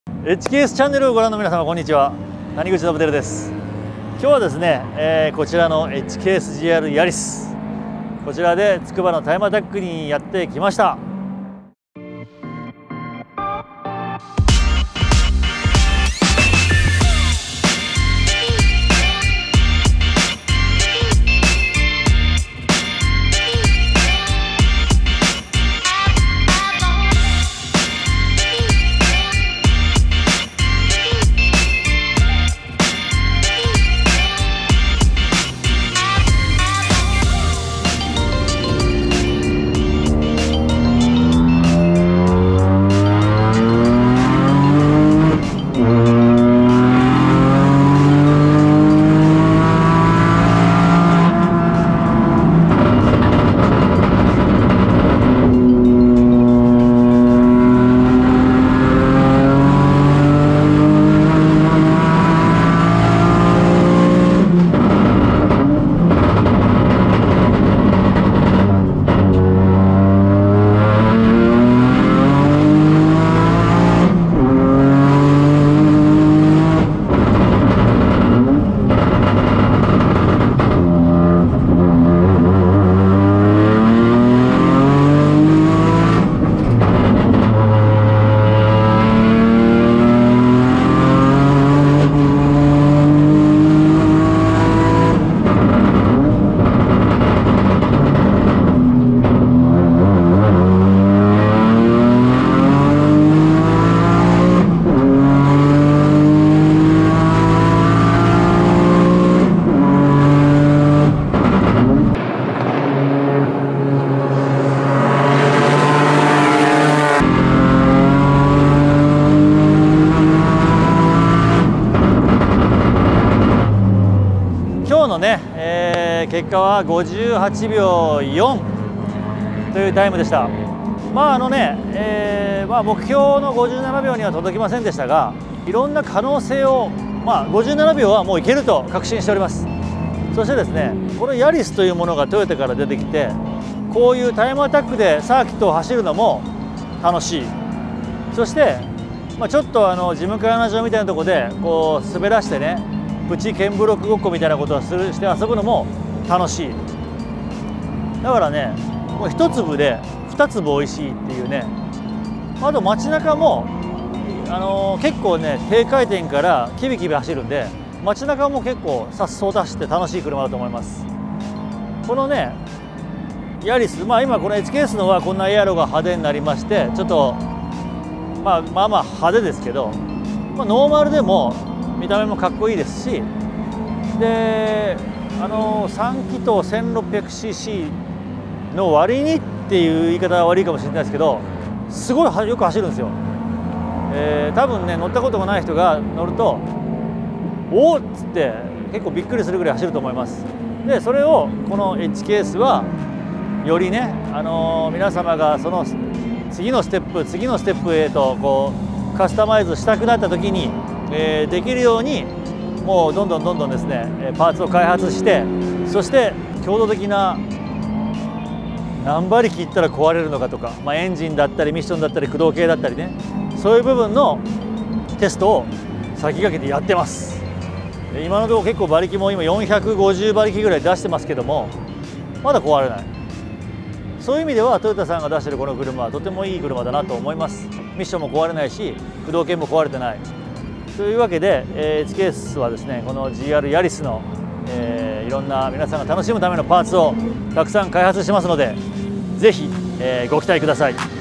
HKS チャンネルをご覧の皆様、こんにちは。谷口信輝です。今日はですね、こちらの HKSGR ヤリス、こちらで筑波のタイムアタックにやってきました。今日のね、結果は58秒4というタイムでした。目標の57秒には届きませんでしたが、いろんな可能性を、57秒はもういけると確信しております。そしてですね、このヤリスというものがトヨタから出てきて、こういうタイムアタックでサーキットを走るのも楽しい。そして、ちょっと事務会話場みたいなところでこう滑らしてね、プチケンブロックごっこみたいなことをして遊ぶのも楽しい。だからね、もう一粒で二粒おいしいっていうね。あと街中も結構ね、低回転からキビキビ走るんで、街中も結構さっそうと走って楽しい車だと思います。このねヤリス、今この HKS のはこんなエアロが派手になりまして、ちょっと派手ですけど、ノーマルでも見た目もかっこいいですし、で3気筒 1600cc の割にっていう言い方は悪いかもしれないですけど、すごいよく走るんですよ。多分ね、乗ったことがない人が乗るとおーっつって結構びっくりするぐらい走ると思います。でそれをこの HKS はよりね、皆様がその次のステップへとこうカスタマイズしたくなった時にできるように、もうどんどんですねパーツを開発して、そして強度的な何馬力いったら壊れるのかとか、エンジンだったりミッションだったり駆動系だったりね、そういう部分のテストを先駆けてやってます。今のところ結構馬力も今450馬力ぐらい出してますけども、まだ壊れない。そういう意味ではトヨタさんが出してるこの車はとてもいい車だなと思います。ミッションも壊れないし、駆動系も壊れてない。というわけで、HKS はですね、この GR ヤリスの、いろんな皆さんが楽しむためのパーツをたくさん開発してますので、ぜひ、ご期待ください。